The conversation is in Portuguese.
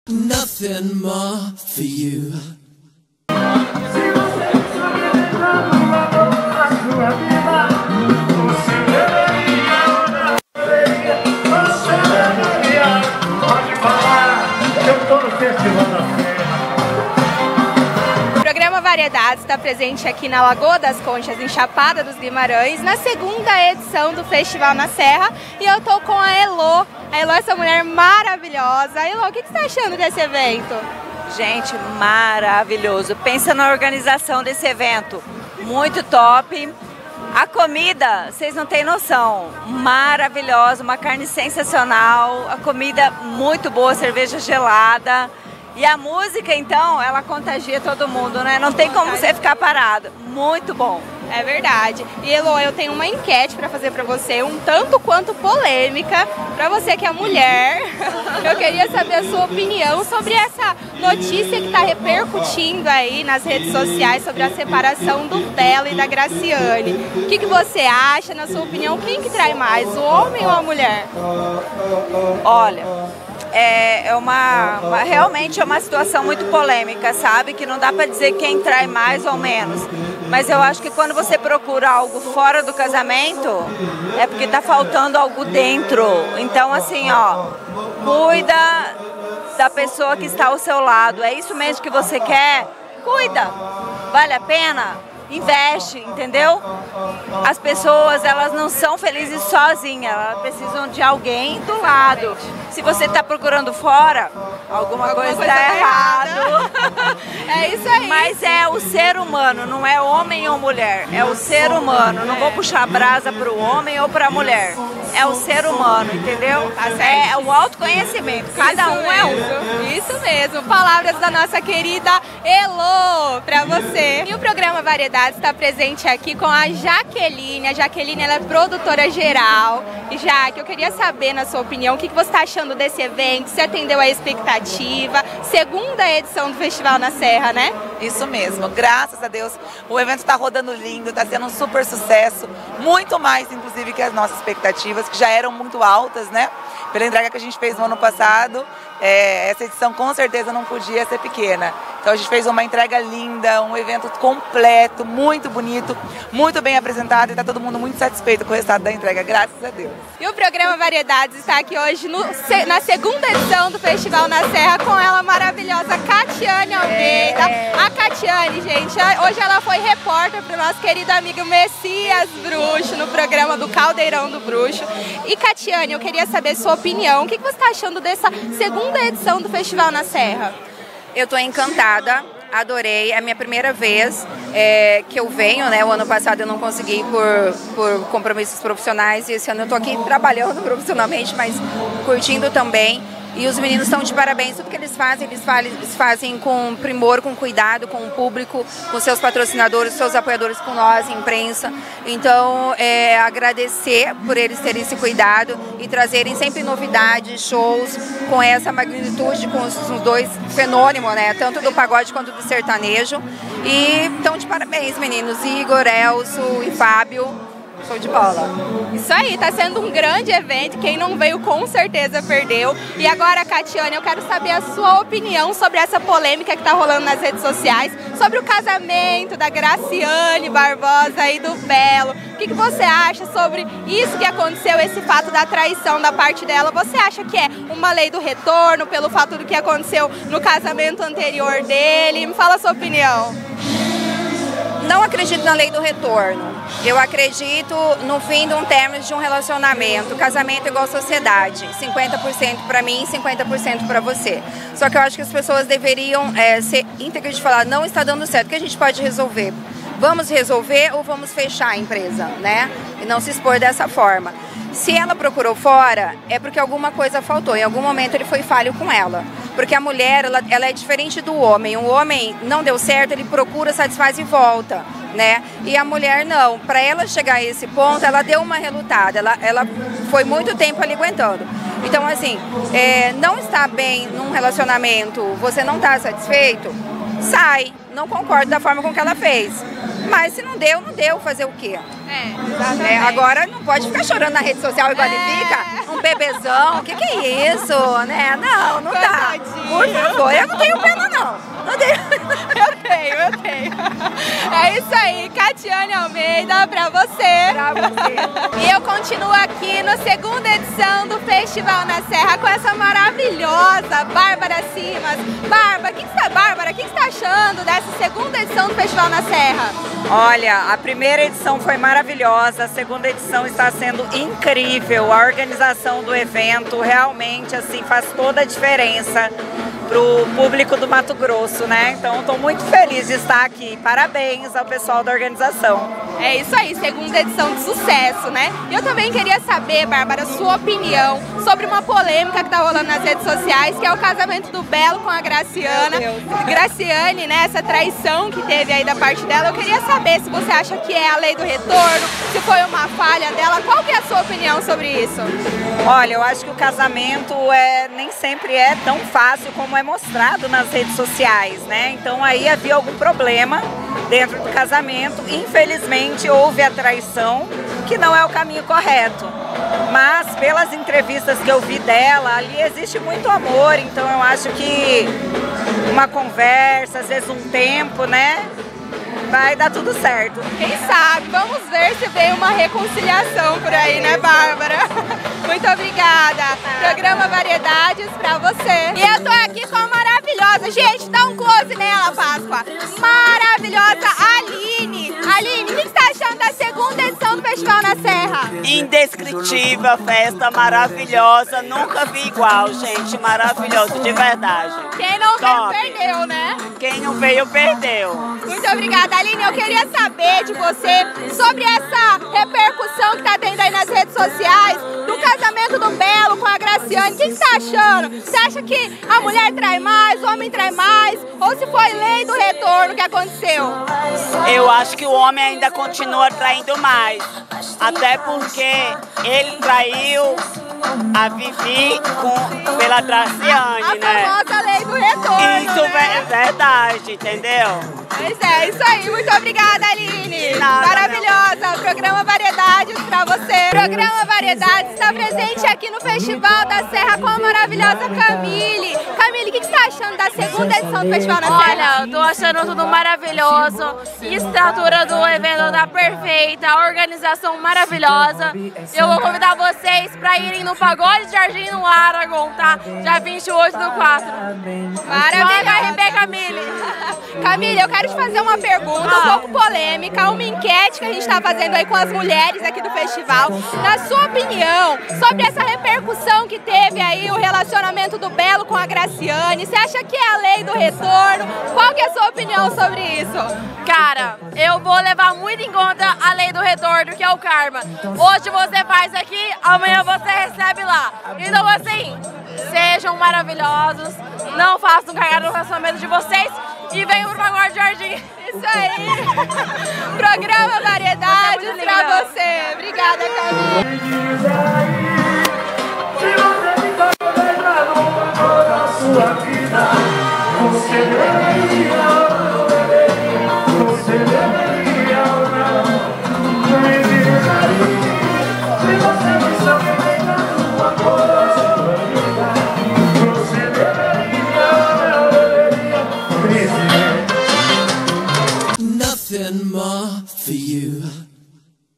Nothing more for you. O programa Variedades está presente aqui na Lagoa das Conchas, em Chapada dos Guimarães, na segunda edição do Festival na Serra, e eu tô com a Elo. A Elo é essa mulher maravilhosa. Elo, o que você está achando desse evento? Gente, maravilhoso. Pensa na organização desse evento. Muito top. A comida, vocês não têm noção. Maravilhosa, uma carne sensacional. A comida muito boa, cerveja gelada. E a música, então, ela contagia todo mundo, né? Não tem como você ficar parado. Muito bom. É verdade. E Elo, eu tenho uma enquete para fazer para você, um tanto quanto polêmica, para você que é mulher. Eu queria saber a sua opinião sobre essa notícia que está repercutindo aí nas redes sociais sobre a separação do Belo e da Graciane. O que você acha, na sua opinião, quem que trai mais, o homem ou a mulher? Olha, realmente é uma situação muito polêmica, sabe? Que não dá para dizer quem trai mais ou menos. Mas eu acho que quando você procura algo fora do casamento, é porque tá faltando algo dentro. Então, assim, ó, cuida da pessoa que está ao seu lado. É isso mesmo que você quer? Cuida. Vale a pena? Investe, entendeu? As pessoas, elas não são felizes sozinhas, elas precisam de alguém do lado. Se você está procurando fora, alguma coisa está errado. É isso aí. Mas é o ser humano, não é homem ou mulher, é o ser humano. Não vou puxar a brasa para o homem ou para a mulher. É o ser humano, entendeu? É o autoconhecimento, cada um é um. Isso mesmo, palavras da nossa querida Elo para você. E o programa Variedades está presente aqui com a Jaqueline. A Jaqueline, ela é produtora geral. E Jaque, eu queria saber, na sua opinião, o que você está achando desse evento? Se atendeu à expectativa? Segunda edição do Festival na Serra, né? Isso mesmo, graças a Deus. O evento está rodando lindo, está sendo um super sucesso. Muito mais, inclusive, que as nossas expectativas, que já eram muito altas, né? Pela entrega que a gente fez no ano passado, essa edição com certeza não podia ser pequena. Então a gente fez uma entrega linda, um evento completo, muito bonito, muito bem apresentado e está todo mundo muito satisfeito com o resultado da entrega, graças a Deus. E o programa Variedades está aqui hoje na segunda edição do Festival na Serra com ela maravilhosa, Catiane Almeida. A Catiane, gente, hoje ela foi repórter para o nosso querido amigo Messias Bruxo no programa do Caldeirão do Bruxo. E Catiane, eu queria saber sua opinião. O que você está achando dessa segunda edição do Festival na Serra? Eu estou encantada, adorei, é a minha primeira vez que eu venho, né? O ano passado eu não consegui por compromissos profissionais e esse ano eu estou aqui trabalhando profissionalmente, mas curtindo também. E os meninos estão de parabéns, tudo que eles fazem com primor, com cuidado, com o público, com seus patrocinadores, seus apoiadores, com nós, imprensa. Então, agradecer por eles terem esse cuidado e trazerem sempre novidades, shows, com essa magnitude, com os dois fenômenos, né? Tanto do pagode quanto do sertanejo. E estão de parabéns, meninos. Igor, Elcio e Fábio. Show de bola. Isso aí, tá sendo um grande evento, quem não veio com certeza perdeu. E agora, Catiane, eu quero saber a sua opinião sobre essa polêmica que tá rolando nas redes sociais, sobre o casamento da Graciane Barbosa e do Belo. O que você acha sobre isso que aconteceu, esse fato da traição da parte dela? Você acha que é uma lei do retorno pelo fato do que aconteceu no casamento anterior dele? Me fala a sua opinião. Não acredito na lei do retorno. Eu acredito no fim de um término de um relacionamento. Casamento é igual sociedade. 50% para mim e 50% para você. Só que eu acho que as pessoas deveriam ser íntegras de falar, não está dando certo, o que a gente pode resolver? Vamos resolver ou vamos fechar a empresa, né? E não se expor dessa forma. Se ela procurou fora, é porque alguma coisa faltou. Em algum momento ele foi falho com ela. Porque a mulher, ela é diferente do homem. O homem não deu certo, ele procura, satisfaz e volta, né? E a mulher não. Para ela chegar a esse ponto, ela deu uma relutada. Ela foi muito tempo ali aguentando. Então, assim, não está bem num relacionamento, você não está satisfeito, sai. Não concordo da forma com que ela fez. Mas se não deu, não deu. Fazer o quê? Agora Agora não pode ficar chorando na rede social igual ele fica. Um bebezão, o que é isso, né? Não, não dá. Por favor, eu não tenho pena não. Não tenho. Eu tenho. É isso aí, Catiane Almeida, pra você. Pra você. E eu continuo aqui na segunda edição do Festival na Serra com essa maravilhosa Bárbara Simas. Bárbara, o que você tá achando dessa segunda edição do Festival na Serra? Olha, a primeira edição foi maravilhosa, a segunda edição está sendo incrível. A organização do evento realmente assim faz toda a diferença pro público do Mato Grosso, né? Então estou muito feliz de estar aqui. Parabéns ao pessoal da organização. É isso aí, segunda edição de sucesso, né? E eu também queria saber, Bárbara, sua opinião sobre uma polêmica que tá rolando nas redes sociais, que é o casamento do Belo com a Graciana. Graciane, né? Essa traição que teve aí da parte dela. Eu queria saber se você acha que é a lei do retorno, se foi uma falha dela. Qual que é a sua opinião sobre isso? Olha, eu acho que o casamento nem sempre é tão fácil como é mostrado nas redes sociais, né? Então aí havia algum problema dentro do casamento. Infelizmente houve a traição, que não é o caminho correto. Mas pelas entrevistas que eu vi dela, ali existe muito amor, então eu acho que uma conversa, às vezes um tempo, né? Vai dar tudo certo. Quem sabe? Vamos ver se vem uma reconciliação por aí, né, Bárbara? Muito obrigada. Programa Variedades pra você. E eu tô aqui com a maravilhosa. Gente, dá um close nela, Páscoa. Maravilhosa Aline. Aline, o que você tá achando da segunda edição do Festival na Serra? Indescritível, festa maravilhosa. Nunca vi igual, gente. Maravilhoso, de verdade. Quem não veio, Top. perdeu, né? Quem não veio, perdeu. Muito obrigada, Aline. Eu queria saber de você sobre essa repercussão que tá tendo aí nas redes sociais do casamento do Belo com a Graciane. O que você tá achando? Você acha que a mulher trai mais, o homem trai mais? Ou se foi lei do retorno que aconteceu? Eu acho que o homem ainda continua traindo mais. Até porque ele traiu a Vivi pela Graciane, né? A famosa lei do retorno, Isso né? é verdade, entendeu? Pois é, isso aí. Muito obrigada, Aline. Nada, maravilhosa. O Programa Variedades pra você. O Programa Variedades está presente aqui no Festival da Serra com a maravilhosa Camille. Camille, o que você está achando da segunda edição do Festival da Serra? Olha, eu tô achando tudo maravilhoso. Estrutura do evento tá perfeita, a organização maravilhosa. Eu vou convidar vocês para irem no Pagode de Jardim no Aragon, tá? Dia 28 do 4. Maravilha, Camille. Camille, eu quero te fazer uma pergunta um pouco polêmica, uma enquete que a gente está fazendo aí com as mulheres aqui do festival. Na sua opinião, sobre essa repercussão que teve aí o relacionamento do Belo com a Graciane, você acha que é a lei do retorno? Qual que é a sua opinião sobre isso? Cara, eu vou levar muito em conta a lei do retorno, que é o karma. Hoje você faz aqui, amanhã você recebe lá. Então assim, sejam maravilhosos, não façam cagar no relacionamento de vocês e venham pro Pagode Jardim. Isso aí! Programa Variedades pra você. Obrigada, Camille.